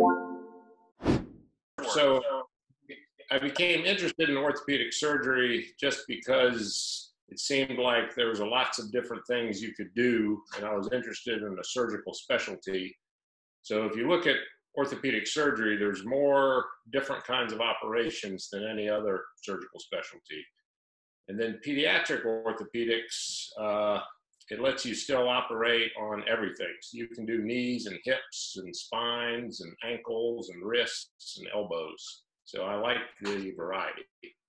So I became interested in orthopedic surgery just because it seemed like there was lots of different things you could do, and I was interested in a surgical specialty. So if you look at orthopedic surgery, there's more different kinds of operations than any other surgical specialty. And then pediatric orthopedics, it lets you still operate on everything. So you can do knees and hips and spines and ankles and wrists and elbows. So I like the variety.